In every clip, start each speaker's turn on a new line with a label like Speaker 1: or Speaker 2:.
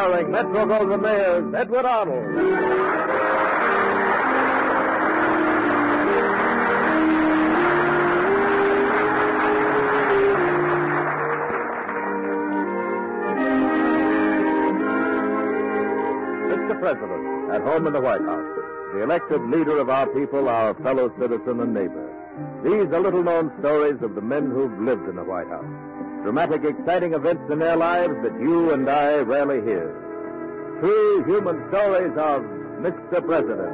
Speaker 1: starring Metro-Goldwyn-Mayer's Edward Arnold. President, at home in the White House, the elected leader of our people, our fellow citizen and neighbor. These are little-known stories of the men who've lived in the White House. Dramatic, exciting events in their lives that you and I rarely hear. True human stories of Mr. President.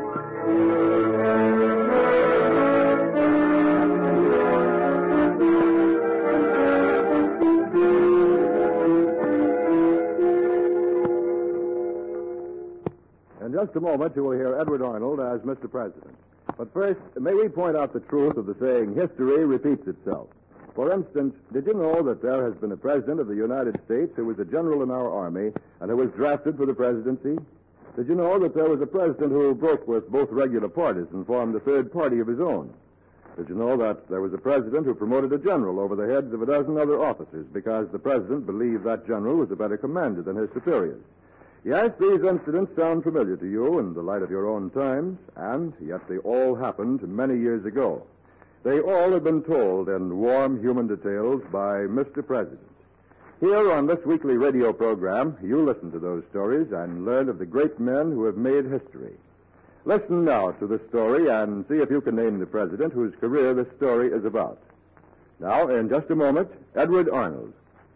Speaker 2: In just a moment, you will hear Edward Arnold as Mr. President. But first, may we point out the truth of the saying, history repeats itself. For instance, did you know that there has been a president of the United States who was a general in our army and who was drafted for the presidency? Did you know that there was a president who broke with both regular parties and formed a third party of his own? Did you know that there was a president who promoted a general over the heads of a dozen other officers because the president believed that general was a better commander than his superiors? Yes, these incidents sound familiar to you in the light of your own times, and yet they all happened many years ago. They all have been told in warm human details by Mr. President. Here on this weekly radio program, you listen to those stories and learn of the great men who have made history. Listen now to the story and see if you can name the president whose career this story is about. Now, in just a moment, Edward Arnold.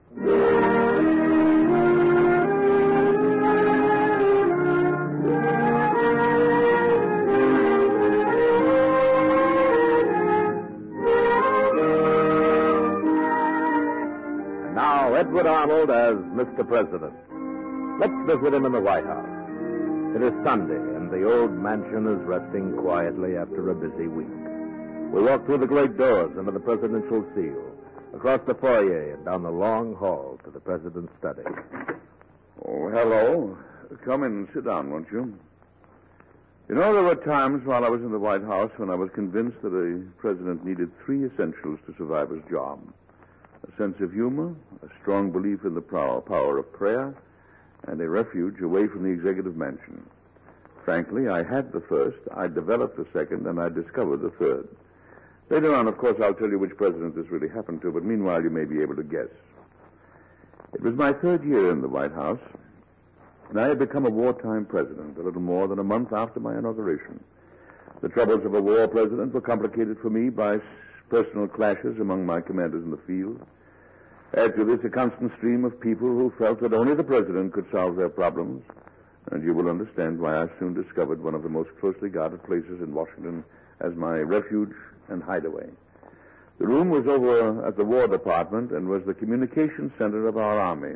Speaker 1: Edward Arnold as Mr. President. Let's visit him in the White House. It is Sunday, and the old mansion is resting quietly after a busy week. We walk through the great doors into the presidential seal, across the foyer and down the long hall to the president's study.
Speaker 3: Oh, hello. Come in and sit down, won't you? You know, there were times while I was in the White House when I was convinced that a president needed three essentials to survive his job. A sense of humor, a strong belief in the power of prayer, and a refuge away from the executive mansion. Frankly, I had the first, I developed the second, and I discovered the third. Later on, of course, I'll tell you which president this really happened to, but meanwhile you may be able to guess. It was my third year in the White House, and I had become a wartime president a little more than a month after my inauguration. The troubles of a war president were complicated for me by personal clashes among my commanders in the field. Add to this a constant stream of people who felt that only the president could solve their problems, and you will understand why I soon discovered one of the most closely guarded places in Washington as my refuge and hideaway. The room was over at the War Department and was the communications center of our army.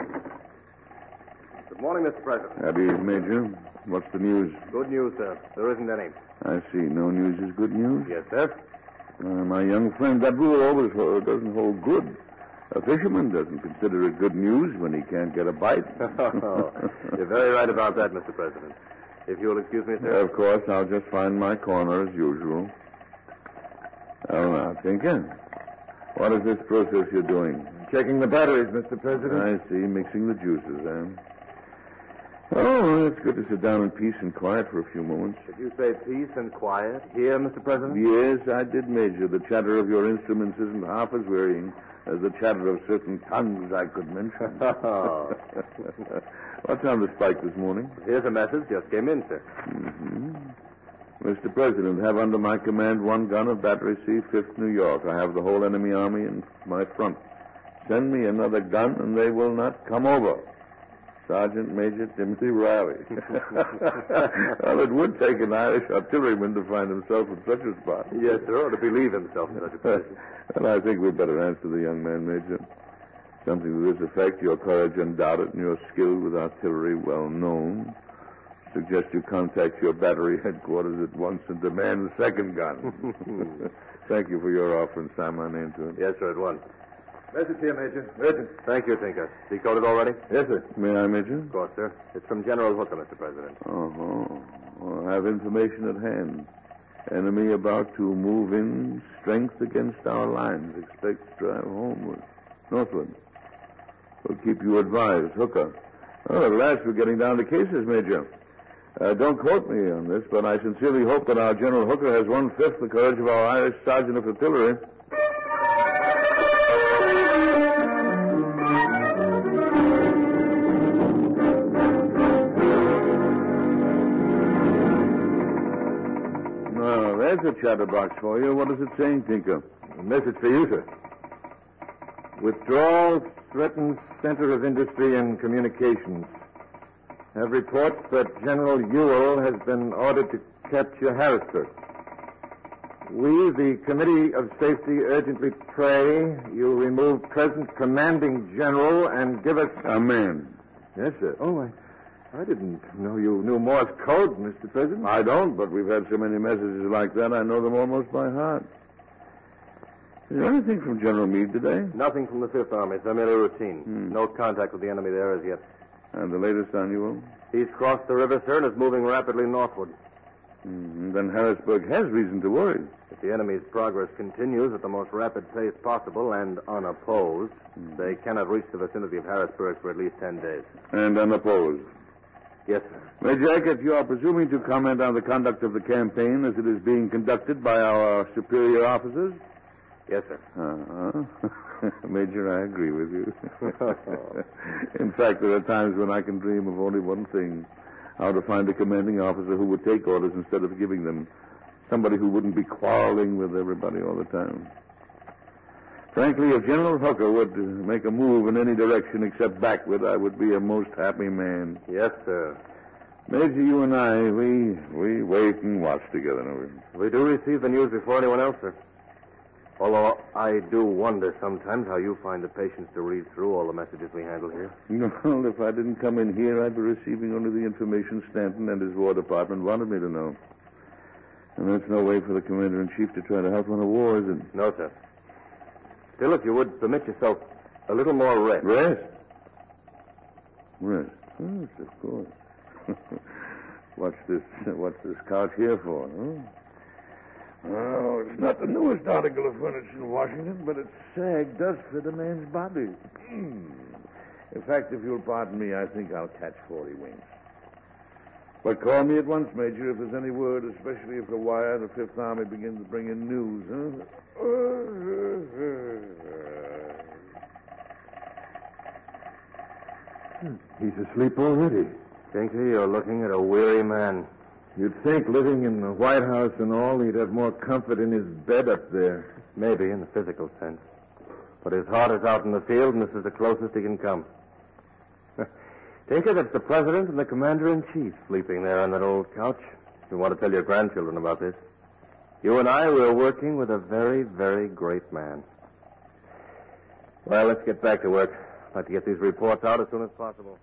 Speaker 4: Good morning, Mr. President.
Speaker 3: Happy, Major. What's the news?
Speaker 4: Good news, sir. There isn't any.
Speaker 3: I see. No news is good news?
Speaker 4: Yes, sir.
Speaker 3: My young friend, that rule always doesn't hold good. A fisherman doesn't consider it good news when he can't get a bite.
Speaker 4: You're very right about that, Mr. President. If you'll excuse me, sir.
Speaker 3: Of course, I'll just find my corner as usual. Oh, now, Tinker, what is this process you're doing?
Speaker 4: Checking the batteries, Mr. President.
Speaker 3: I see, mixing the juices, Oh, it's good to sit down in peace and quiet for a few moments.
Speaker 4: Did you say peace and quiet here, Mr. President?
Speaker 3: Yes, I did, Major. The chatter of your instruments isn't half as wearying as the chatter of certain tongues I could mention. What's on the spike this morning?
Speaker 4: Here's a message. Just came in, sir.
Speaker 3: Mm-hmm. Mr. President, have under my command one gun of Battery C, 5th New York. I have the whole enemy army in my front. Send me another gun and they will not come over. Sergeant Major Timothy Riley. Well, it would take an Irish artilleryman to find himself in such a spot.
Speaker 4: Yes, sir, or to believe himself in such a position.
Speaker 3: Well, I think we'd better answer the young man, Major. Something to this effect, your courage undoubted and your skill with artillery well known. Suggest you contact your battery headquarters at once and demand the second gun. Thank you for your offer and sign my name to it.
Speaker 4: Yes, sir, at once.
Speaker 2: Message here, Major. Urgent.
Speaker 4: Thank you, Tinker. Decoded already?
Speaker 2: Yes, sir.
Speaker 3: May I, Major?
Speaker 4: Of course, sir. It's from General Hooker, Mr. President.
Speaker 3: Well, I have information at hand. Enemy about to move in, strength against our lines. Expect to drive homeward. Northward. We'll keep you advised. Hooker. Well, at last we're getting down to cases, Major. Don't quote me on this, but I sincerely hope that our General Hooker has 1/5 the courage of our Irish Sergeant of Artillery. Well, there's a chatterbox for you. What is it saying, Tinker?
Speaker 2: A message for you, sir. Withdrawal threatens Center of Industry and Communications. Have reports that General Ewell has been ordered to capture Harrisburg. We, the Committee of Safety, urgently pray you remove present commanding general and give us...
Speaker 3: Amen.
Speaker 2: Yes, sir. Oh, I didn't know you knew Morse code, Mr. President.
Speaker 3: I don't, but we've had so many messages like that, I know them almost by heart. Is there anything from General Meade today?
Speaker 4: Nothing from the Fifth Army. It's merely routine. No contact with the enemy there as yet.
Speaker 3: And the latest on Ewell?
Speaker 4: He's crossed the river, sir, and is moving rapidly northward.
Speaker 3: Then Harrisburg has reason to worry.
Speaker 4: If the enemy's progress continues at the most rapid pace possible and unopposed, they cannot reach the vicinity of Harrisburg for at least 10 days.
Speaker 3: And unopposed?
Speaker 4: Yes, sir.
Speaker 3: Major Eckert, you are presuming to comment on the conduct of the campaign as it is being conducted by our superior officers?
Speaker 4: Yes, sir.
Speaker 3: Major, I agree with you. In fact, there are times when I can dream of only one thing, how to find a commanding officer who would take orders instead of giving them. Somebody who wouldn't be quarreling with everybody all the time. Frankly, if General Hooker would make a move in any direction except backward, I would be a most happy man.
Speaker 4: Yes, sir.
Speaker 3: Major, you and I, we wait and watch together, don't we?
Speaker 4: We do receive the news before anyone else, sir. Although I do wonder sometimes how you find the patience to read through all the messages we handle here.
Speaker 3: Well, if I didn't come in here, I'd be receiving only the information Stanton and his War Department wanted me to know. And that's no way for the Commander-in-Chief to try to help on a war, is it?
Speaker 4: No, sir. Still, if you would permit yourself a little more rest.
Speaker 3: Rest? Rest? Yes, of course. What's this couch here for, huh? Oh, it's not the newest article of furniture in Washington, but its sag does fit a man's body. In fact, if you'll pardon me, I think I'll catch 40 wings. But call me at once, Major, if there's any word, especially if the wire of the Fifth Army begins to bring in news, huh?
Speaker 2: He's asleep already.
Speaker 4: Tinker, you're looking at a weary man.
Speaker 2: You'd think living in the White House and all, he'd have more comfort in his bed up there.
Speaker 4: Maybe, in the physical sense. But his heart is out in the field, and this is the closest he can come. Tinker, that's the President and the Commander-in-Chief sleeping there on that old couch. You want to tell your grandchildren about this. You and I, we're working with a very, very great man. Well, let's get back to work. I'd like to get these reports out as soon as possible.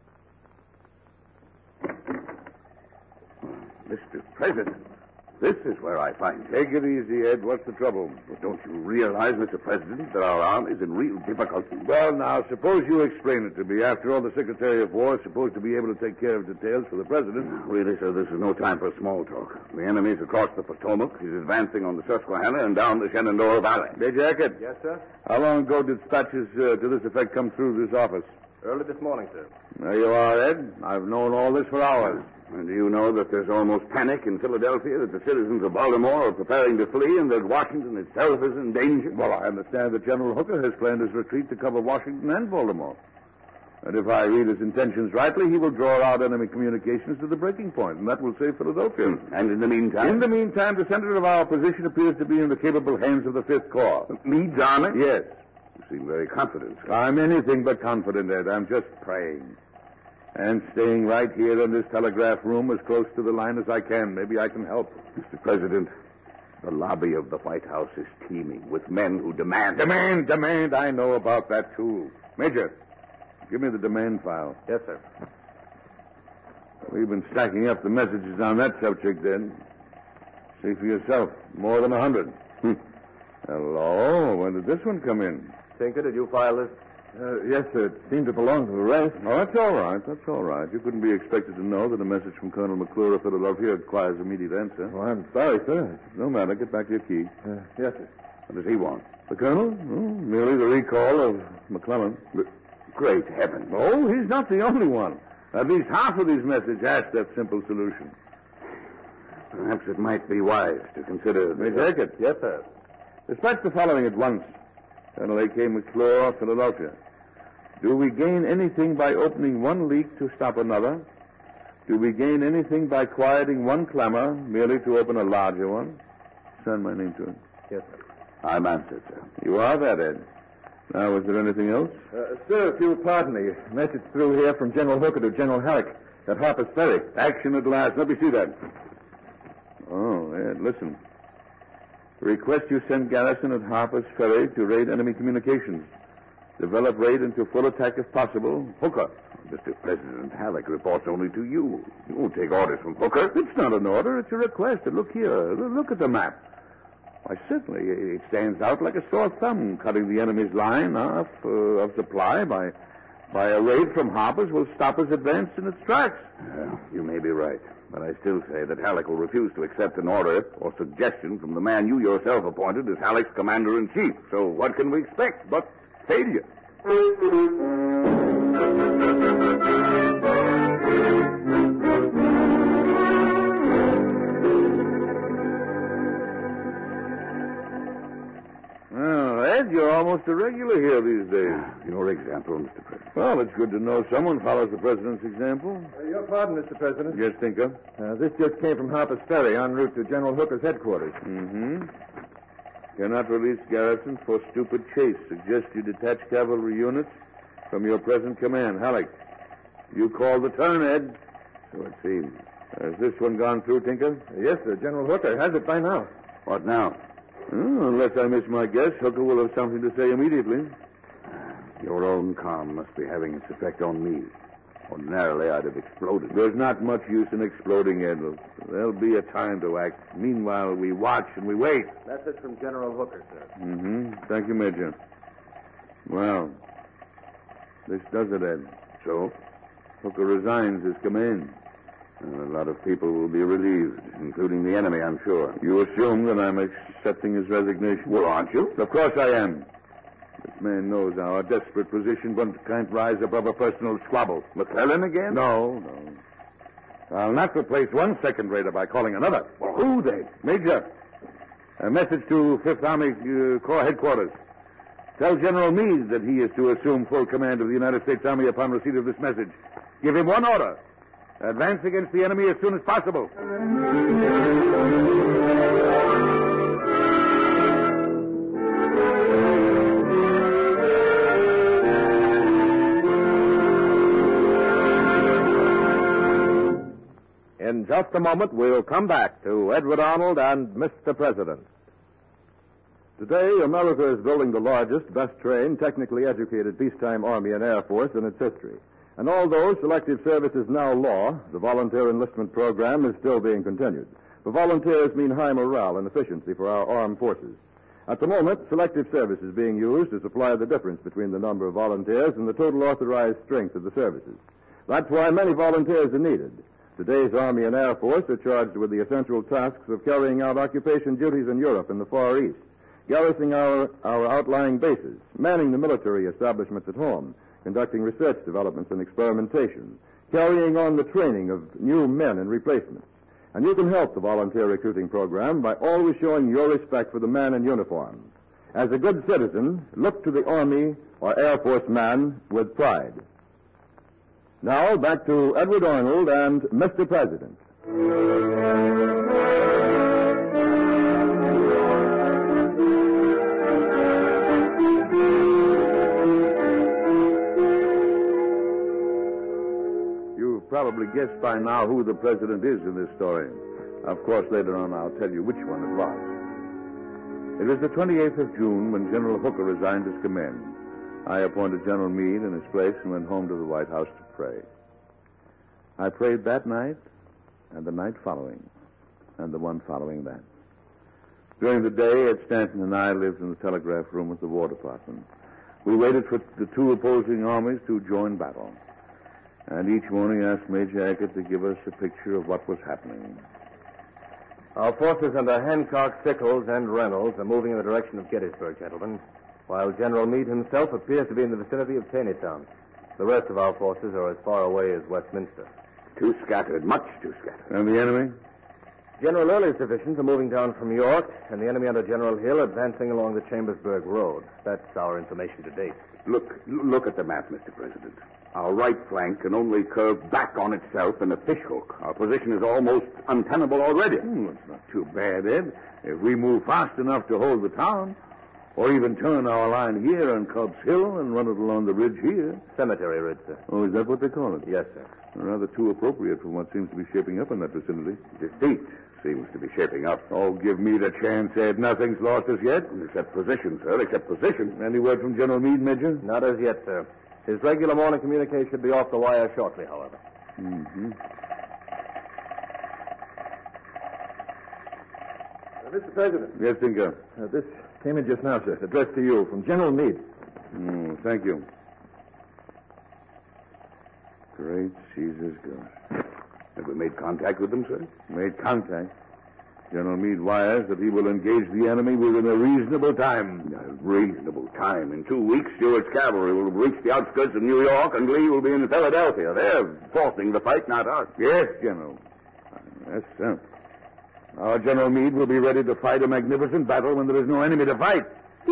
Speaker 5: Mr. President, this is where I find you.
Speaker 3: Take it easy, Ed. What's the trouble?
Speaker 5: Don't you realize, Mr. President, that our army is in real difficulty?
Speaker 3: Well, now, suppose you explain it to me. After all, the Secretary of War is supposed to be able to take care of details for the President.
Speaker 5: Really, sir, this is no time for small talk. The enemy's across the Potomac. He's advancing on the Susquehanna and down the Shenandoah Valley.
Speaker 3: Major Eckert.
Speaker 4: Yes, sir?
Speaker 3: How long ago did dispatches to this effect come through this office?
Speaker 4: Early this morning, sir.
Speaker 3: There you are, Ed. I've known all this for hours.
Speaker 5: And do you know that there's almost panic in Philadelphia, that the citizens of Baltimore are preparing to flee, and that Washington itself is in danger?
Speaker 3: Well, I understand that General Hooker has planned his retreat to cover Washington and Baltimore. And if I read his intentions rightly, he will draw out enemy communications to the breaking point, and that will save Philadelphia.
Speaker 5: And in the meantime?
Speaker 3: In the meantime, the center of our opposition appears to be in the capable hands of the Fifth Corps.
Speaker 5: Meade's army?
Speaker 3: Yes.
Speaker 5: You seem very confident, sir.
Speaker 3: I'm anything but confident, Ed. I'm just praying. And staying right here in this telegraph room as close to the line as I can. Maybe I can help.
Speaker 5: Mr. President, the lobby of the White House is teeming with men who demand...
Speaker 3: Demand. I know about that, too. Major, give me the demand file.
Speaker 4: Yes, sir.
Speaker 3: We've been stacking up the messages on that subject, then. See for yourself. More than 100. Hello? When did this one come in?
Speaker 4: Tinker, did you file this?
Speaker 2: Yes, sir. It seemed to belong to the rest.
Speaker 3: Oh, that's all right. You couldn't be expected to know that a message from Colonel McClure of Philadelphia requires immediate answer.
Speaker 2: Oh, I'm sorry, sir.
Speaker 3: No matter. Get back to your key.
Speaker 2: Yes, sir.
Speaker 5: What does he want?
Speaker 3: The Colonel? Oh, merely the recall of McClellan.
Speaker 5: Great heavens.
Speaker 3: Oh, he's not the only one. At least half of these messages ask that simple solution.
Speaker 5: Perhaps it might be wise to consider...
Speaker 3: Major Eckert. Yes, sir. Dispatch the following at once. Colonel A.K. McClure, Philadelphia. Do we gain anything by opening one leak to stop another? Do we gain anything by quieting one clamor merely to open a larger one? Send my name to him.
Speaker 2: Yes, sir.
Speaker 5: I'm answered, sir.
Speaker 3: You are that, Ed. Now, is there anything else?
Speaker 2: Sir, if you'll pardon me, message through here from General Hooker to General Halleck at Harper's Ferry.
Speaker 3: Action at last. Let me see that. Oh, Ed, listen. Request you send garrison at Harper's Ferry to raid enemy communications. Develop raid into full attack if possible. Hooker.
Speaker 5: Mr. President, Halleck reports only to you. You won't take orders from Hooker.
Speaker 3: It's not an order. It's a request. And look here. Look at the map. Why, certainly, it stands out like a sore thumb. Cutting the enemy's line off of supply by a raid from Harper's will stop his advance in its tracks.
Speaker 5: You may be right. But I still say that Halleck will refuse to accept an order or suggestion from the man you yourself appointed as Halleck's commander-in-chief. So what can we expect but failure?
Speaker 3: Well, Ed, you're almost a regular here these days.
Speaker 5: Your example, Mr. President.
Speaker 3: Well, it's good to know someone follows the president's example.
Speaker 2: Your pardon, Mr. President.
Speaker 3: Yes, Tinker?
Speaker 2: This just came from Harper's Ferry en route to General Hooker's headquarters.
Speaker 3: Mm-hmm. Cannot release garrison for stupid chase. Suggest you detach cavalry units from your present command. Halleck, you call the turn, Ed.
Speaker 5: So it seems.
Speaker 3: Has this one gone through, Tinker?
Speaker 2: Yes, sir. General Hooker has it by now.
Speaker 5: What now?
Speaker 3: Unless I miss my guess, Hooker will have something to say immediately.
Speaker 5: Your own calm must be having its effect on me. Ordinarily, I'd have exploded.
Speaker 3: There's not much use in exploding, Ed. There'll be a time to act. Meanwhile, we watch and we wait.
Speaker 2: Message from General Hooker, sir.
Speaker 3: Mm-hmm. Thank you, Major. Well, this does it, Ed.
Speaker 5: So?
Speaker 3: Hooker resigns his command.
Speaker 5: A lot of people will be relieved, including the enemy, I'm sure.
Speaker 3: You assume that I'm accepting his resignation?
Speaker 5: Well, aren't you?
Speaker 3: Of course I am. This man knows our desperate position, but can't rise above a personal squabble.
Speaker 5: McClellan again?
Speaker 3: No. I'll not replace one second raider by calling another.
Speaker 5: Well, who then?
Speaker 3: Major, a message to 5th Army Corps headquarters. Tell General Meade that he is to assume full command of the United States Army upon receipt of this message. Give him one order. Advance against the enemy as soon as possible.
Speaker 1: In just a moment, we'll come back to Edward Arnold and Mr. President.
Speaker 2: Today, America is building the largest, best-trained, technically educated peacetime Army and Air Force in its history. And although selective service is now law, the volunteer enlistment program is still being continued. For volunteers mean high morale and efficiency for our armed forces. At the moment, selective service is being used to supply the difference between the number of volunteers and the total authorized strength of the services. That's why many volunteers are needed. Today's Army and Air Force are charged with the essential tasks of carrying out occupation duties in Europe and the Far East, garrisoning our outlying bases, manning the military establishments at home, conducting research developments and experimentation, carrying on the training of new men and replacements. And you can help the volunteer recruiting program by always showing your respect for the man in uniform. As a good citizen, look to the Army or Air Force man with pride. Now, back to Edward Arnold and Mr. President.
Speaker 3: You've probably guessed by now who the president is in this story. Of course, later on I'll tell you which one it was. It was the 28th of June when General Hooker resigned his command. I appointed General Meade in his place and went home to the White House to pray. I prayed that night, and the night following, and the one following that. During the day, Ed Stanton and I lived in the telegraph room at the War Department. We waited for the two opposing armies to join battle. And each morning asked Major Eckert to give us a picture of what was happening.
Speaker 4: Our forces under Hancock, Sickles, and Reynolds are moving in the direction of Gettysburg, gentlemen, while General Meade himself appears to be in the vicinity of Taneytown. The rest of our forces are as far away as Westminster.
Speaker 5: Too scattered, much too scattered.
Speaker 3: And the enemy?
Speaker 4: General Early's divisions are moving down from York, and the enemy under General Hill advancing along the Chambersburg Road. That's our information to date.
Speaker 5: Look at the map, Mr. President. Our right flank can only curve back on itself in a fishhook. Our position is almost untenable already.
Speaker 3: It's not too bad, Ed. If we move fast enough to hold the town, or even turn our line here on Cobb's Hill and run it along the ridge here.
Speaker 4: Cemetery Ridge, sir.
Speaker 3: Oh, is that what they call it?
Speaker 4: Yes, sir.
Speaker 3: Rather too appropriate for what seems to be shaping up in that vicinity.
Speaker 5: Defeat seems to be shaping up.
Speaker 3: Oh, give me the chance, Ed. Nothing's lost as yet.
Speaker 5: Except position, sir, except position.
Speaker 3: Any word from General Meade, Major?
Speaker 4: Not as yet, sir. His regular morning communique should be off the wire shortly, however.
Speaker 3: Mm-hmm.
Speaker 2: Mr. President.
Speaker 3: Yes, Tinker.
Speaker 2: This came in just now, sir. Addressed to you from General Meade.
Speaker 3: Thank you. Great Caesar's God.
Speaker 5: Have we made contact with them, sir?
Speaker 3: Made contact. General Meade wires that he will engage the enemy within a reasonable time.
Speaker 5: A reasonable time. In 2 weeks, Stewart's cavalry will have reached the outskirts of New York, and Lee will be in Philadelphia. They're forcing the fight, not us.
Speaker 3: Yes, General. Yes, sir. Our General Meade will be ready to fight a magnificent battle when there is no enemy to fight.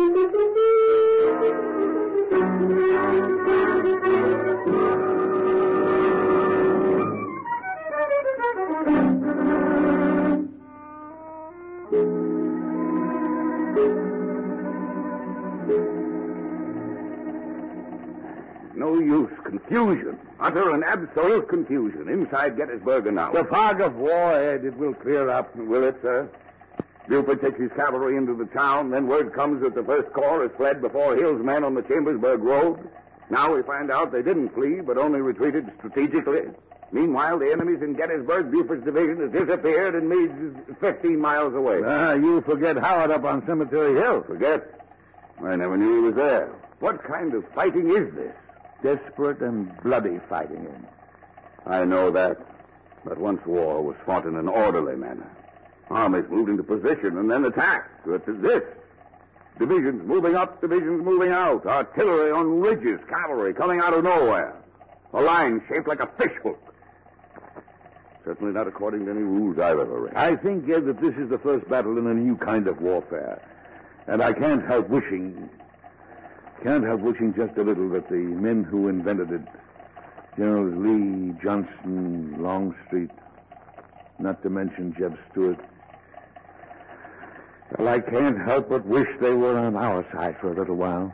Speaker 5: No use. Confusion. Utter and absolute confusion inside Gettysburg and now.
Speaker 3: The fog of war, Ed, it will clear up.
Speaker 5: Will it, sir? Buford takes his cavalry into the town, then word comes that the First Corps has fled before Hill's men on the Chambersburg Road. Now we find out they didn't flee, but only retreated strategically. Meanwhile, the enemy's in Gettysburg. Buford's division has disappeared, and Meade's 15 miles away.
Speaker 3: You forget Howard up on Cemetery Hill.
Speaker 5: Forget? I never knew he was there. What kind of fighting is this?
Speaker 3: Desperate and bloody fighting.
Speaker 5: I know that. But once war was fought in an orderly manner. Armies moved into position and then attacked. But this. Divisions moving up, divisions moving out. Artillery on ridges, cavalry coming out of nowhere. A line shaped like a fishhook. Certainly not according to any rules I've ever read.
Speaker 3: I think, Ed, that this is the first battle in a new kind of warfare. And I can't help wishing just a little that the men who invented it, Generals Lee, Johnston, Longstreet, not to mention Jeb Stuart, well, I can't help but wish they were on our side for a little while.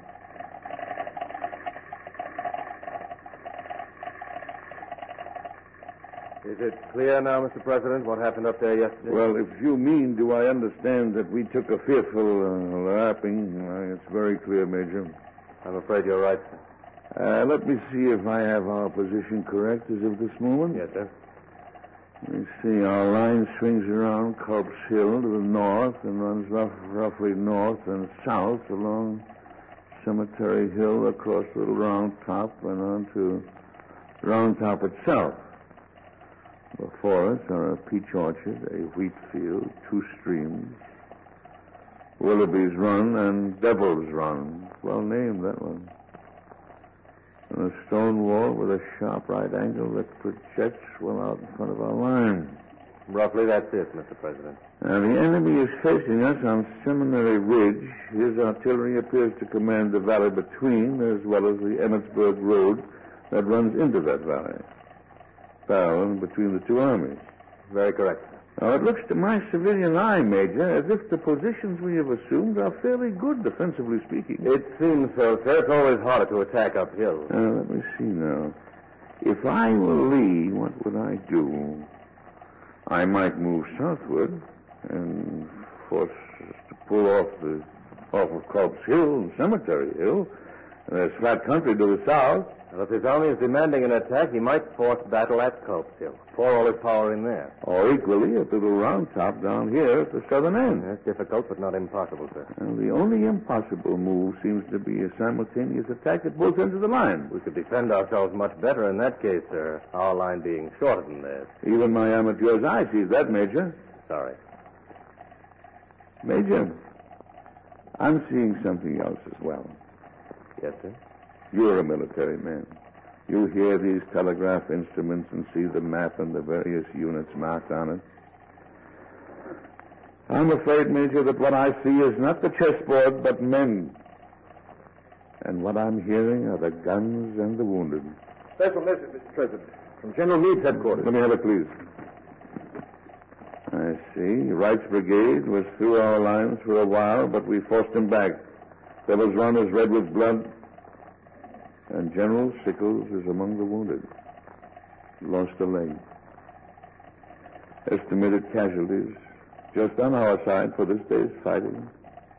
Speaker 4: Is it clear now, Mr. President, what happened up there yesterday?
Speaker 3: Well, if you mean, do I understand that we took a fearful lapping? It's very clear, Major.
Speaker 4: I'm afraid you're right, sir.
Speaker 3: Let me see if I have our position correct as of this moment.
Speaker 4: Yes, sir.
Speaker 3: Let me see. Our line swings around Culp's Hill to the north and runs roughly north and south along Cemetery Hill across Little Round Top and on to Round Top itself. Before us are a peach orchard, a wheat field, 2 streams, Willoughby's Run and Devil's Run. Well named, that one. And a stone wall with a sharp right angle that projects well out in front of our line.
Speaker 4: Roughly that's it, Mr. President.
Speaker 3: Now, the enemy is facing us on Seminary Ridge. His artillery appears to command the valley between, as well as the Emmetsburg Road that runs into that valley. Parallel between the two armies.
Speaker 4: Very correct, sir.
Speaker 3: Now, it looks to my civilian eye, Major, as if the positions we have assumed are fairly good, defensively speaking.
Speaker 4: It seems so, sir. It's always harder to attack uphill.
Speaker 3: Let me see now. If I were Lee, what would I do? I might move southward and force us to pull off of Culp's Hill and Cemetery Hill. And there's flat country to the south.
Speaker 4: Well, if his army is demanding an attack, he might force battle at Culp's Hill. Pour all his power in there.
Speaker 3: Or equally at the Little Round Top down here at the southern end.
Speaker 4: That's difficult, but not impossible, sir.
Speaker 3: And the only impossible move seems to be a simultaneous attack at both ends of the line.
Speaker 4: We could defend ourselves much better in that case, sir. Our line being shorter than theirs.
Speaker 3: Even my amateur's eye sees that, Major.
Speaker 4: Sorry.
Speaker 3: Major, I'm seeing something else as well.
Speaker 4: Yes, sir?
Speaker 3: You're a military man. You hear these telegraph instruments and see the map and the various units marked on it. I'm afraid, Major, that what I see is not the chessboard, but men. And what I'm hearing are the guns and the wounded.
Speaker 2: Special message, Mr. President, from General Meade's headquarters.
Speaker 3: Let me have it, please. I see. Wright's brigade was through our lines for a while, but we forced him back. Devil's Run is red with blood. And General Sickles is among the wounded. Lost a leg. Estimated casualties, just on our side for this day's fighting,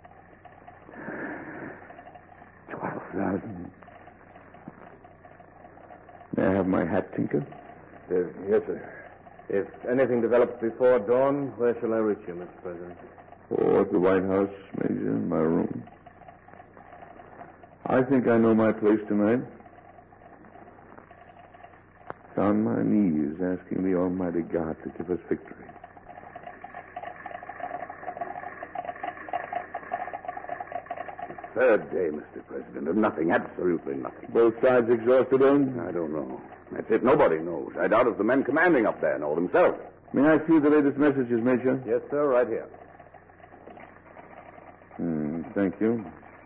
Speaker 3: 12,000. May I have my hat, Tinker?
Speaker 4: Yes, sir. If anything develops before dawn, where shall I reach you, Mr. President?
Speaker 3: Oh, at the White House, Major, in my room. I think I know my place tonight. It's on my knees, asking the Almighty God to give us victory.
Speaker 5: Third day, Mr. President, of nothing, absolutely nothing.
Speaker 3: Both sides exhausted, then?
Speaker 5: I don't know. That's it. Nobody knows. I doubt if the men commanding up there know themselves.
Speaker 3: May I see the latest messages, Major?
Speaker 4: Yes, sir, right here.
Speaker 3: Thank you.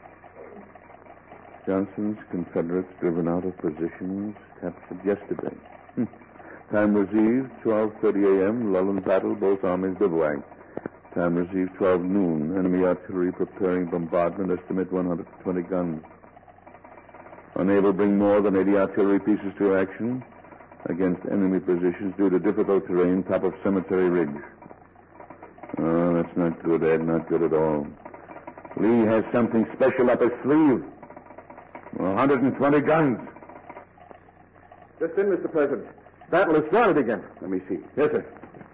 Speaker 3: Johnson's Confederates driven out of positions captured yesterday. Time received, 12:30 a.m., lull in battle, both armies bivouac. Time received, 12 noon. Enemy artillery preparing bombardment, estimate 120 guns. Unable to bring more than 80 artillery pieces to action against enemy positions due to difficult terrain, top of Cemetery Ridge. Oh, that's not good, Ed, not good at all. Lee has something special up his sleeve. 120 guns.
Speaker 2: Just in, Mr. President. Battle has started again.
Speaker 5: Let me see.
Speaker 2: Yes, sir.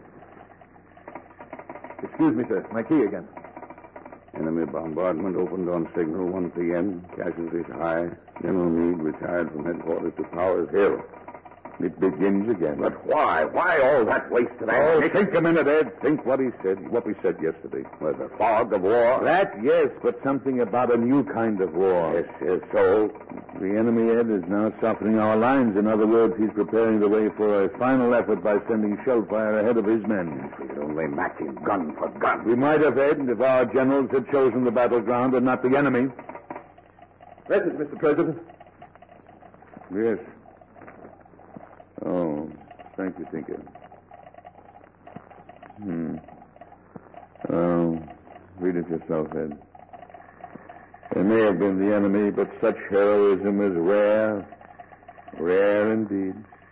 Speaker 2: Excuse me, sir. My key again.
Speaker 5: Enemy bombardment opened on signal 1 p.m. Casualties high. General Meade retired from headquarters to Powers Hill.
Speaker 3: It begins again.
Speaker 5: But why? Why all that waste of ammunition?
Speaker 3: Think a minute, Ed. Think what we said yesterday.
Speaker 5: Well, the fog of war.
Speaker 3: That, yes, but something about a new kind of war.
Speaker 5: Yes, so?
Speaker 3: The enemy, Ed, is now softening our lines. In other words, he's preparing the way for a final effort by sending shell fire ahead of his men.
Speaker 5: We could only match him gun for gun.
Speaker 3: We might have, Ed, if our generals had chosen the battleground and not the enemy.
Speaker 2: Message, Mr. President.
Speaker 3: Yes. Oh, thank you, Tinker. Oh, read it yourself, Ed. They may have been the enemy, but such heroism is rare. Rare indeed.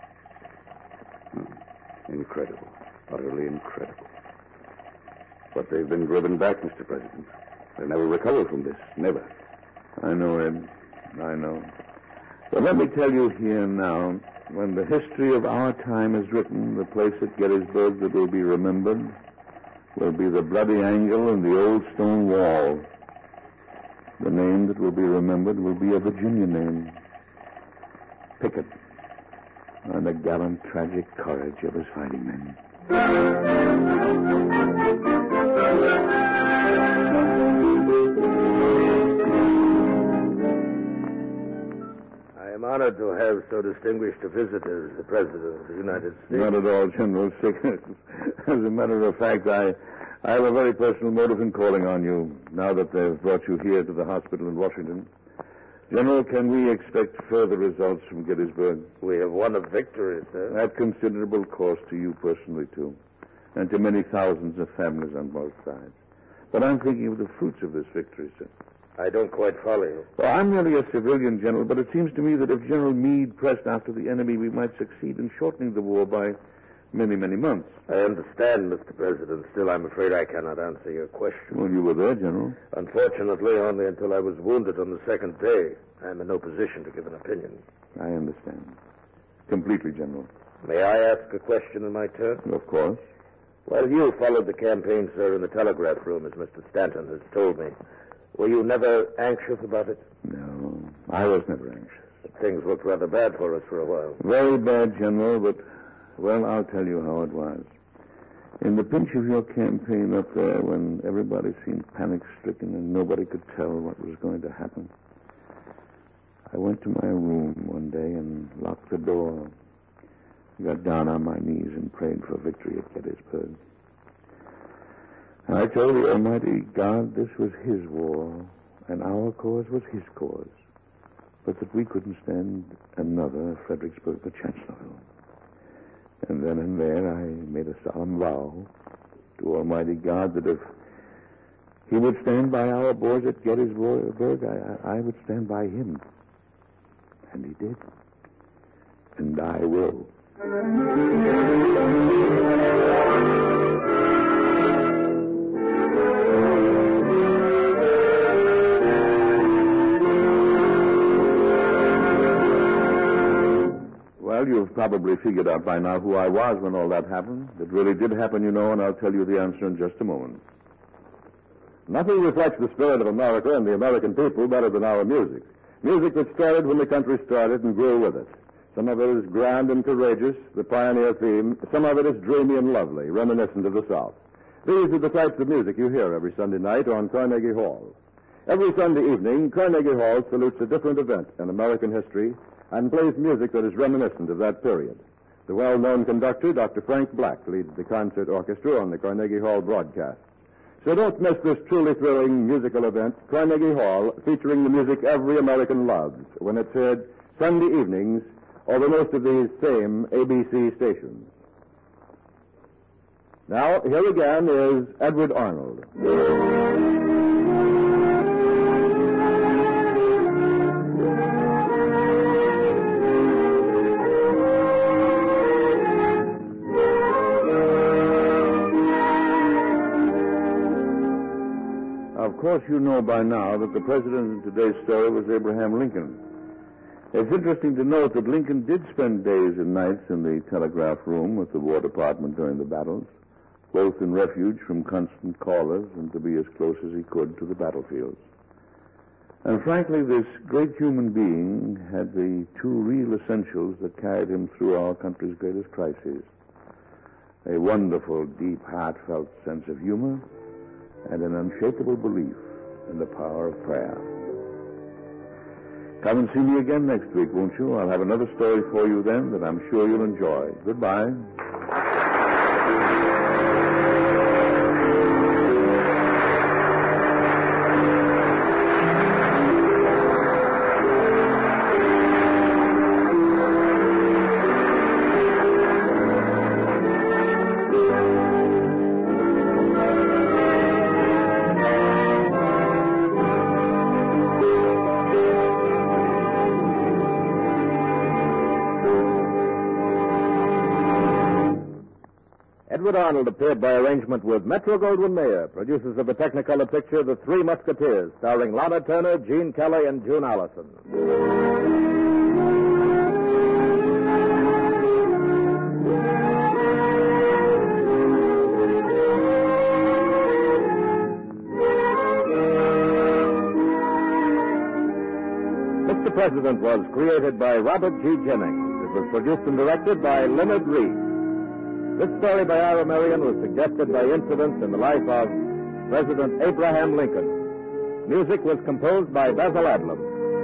Speaker 5: Incredible. Utterly incredible. But they've been driven back, Mr. President. They'll never recover from this. Never.
Speaker 3: I know, Ed. I know. But let me tell you here now, when the history of our time is written, the place at Gettysburg that will be remembered will be the bloody angle and the old stone wall. The name that will be remembered will be a Virginia name. Pickett. And the gallant, tragic courage of his fighting men.
Speaker 1: I am honored to have so distinguished a visitor as the President of the United States.
Speaker 3: Not at all, General Sickles. As a matter of fact, I have a very personal motive in calling on you, now that they've brought you here to the hospital in Washington. General, can we expect further results from Gettysburg?
Speaker 1: We have won a victory, sir.
Speaker 3: At considerable cost to you personally, too, and to many thousands of families on both sides. But I'm thinking of the fruits of this victory, sir.
Speaker 1: I don't quite follow you.
Speaker 3: Well, I'm merely a civilian, General, but it seems to me that if General Meade pressed after the enemy, we might succeed in shortening the war by many, many months.
Speaker 1: I understand, Mr. President. Still, I'm afraid I cannot answer your question.
Speaker 3: Well, you were there, General.
Speaker 1: Unfortunately, only until I was wounded on the second day. I'm in no position to give an opinion.
Speaker 3: I understand. Completely, General.
Speaker 1: May I ask a question in my turn?
Speaker 3: Of course.
Speaker 1: Well, you followed the campaign, sir, in the telegraph room, as Mr. Stanton has told me. Were you never anxious about it?
Speaker 3: No, I was never anxious.
Speaker 1: But things looked rather bad for us for a while.
Speaker 3: Very bad, General, but, well, I'll tell you how it was. In the pinch of your campaign up there, when everybody seemed panic-stricken and nobody could tell what was going to happen, I went to my room one day and locked the door. Got down on my knees and prayed for victory at Gettysburg. And I told the Almighty God this was His war, and our cause was His cause, but that we couldn't stand another Fredericksburg or Chancellorsville. And then and there I made a solemn vow to Almighty God that if He would stand by our boys at Gettysburg, I would stand by Him. And He did. And I will. Well, you've probably figured out by now who I was when all that happened. It really did happen, you know, and I'll tell you the answer in just a moment.
Speaker 2: Nothing reflects the spirit of America and the American people better than our music. Music that started when the country started and grew with it. Some of it is grand and courageous, the pioneer theme. Some of it is dreamy and lovely, reminiscent of the South. These are the types of music you hear every Sunday night on Carnegie Hall. Every Sunday evening, Carnegie Hall salutes a different event in American history and plays music that is reminiscent of that period. The well-known conductor, Dr. Frank Black, leads the concert orchestra on the Carnegie Hall broadcast. So don't miss this truly thrilling musical event, Carnegie Hall, featuring the music every American loves, when it's heard Sunday evenings over most of these same ABC stations. Now, here again is Edward Arnold.
Speaker 3: Of course, you know by now that the president in today's story was Abraham Lincoln. It's interesting to note that Lincoln did spend days and nights in the telegraph room with the War Department during the battles, both in refuge from constant callers and to be as close as he could to the battlefields. And frankly, this great human being had the two real essentials that carried him through our country's greatest crises: a wonderful, deep, heartfelt sense of humor and an unshakable belief in the power of prayer. Come and see me again next week, won't you? I'll have another story for you then that I'm sure you'll enjoy. Goodbye.
Speaker 2: Edward Arnold appeared by arrangement with Metro-Goldwyn-Mayer, producers of the Technicolor picture The Three Musketeers, starring Lana Turner, Gene Kelly, and June Allison. Mr. President was created by Robert G. Jennings. It was produced and directed by Leonard Reed. This story by Ira Marion was suggested by incidents in the life of President Abraham Lincoln. Music was composed by Basil Adlam.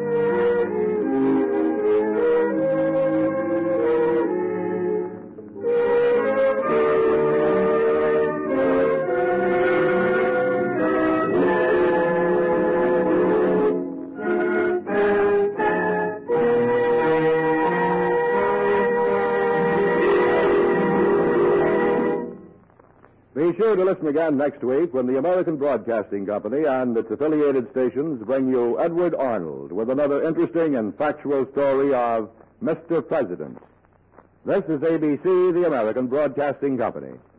Speaker 2: Be sure to listen again next week when the American Broadcasting Company and its affiliated stations bring you Edward Arnold with another interesting and factual story of Mr. President. This is ABC, the American Broadcasting Company.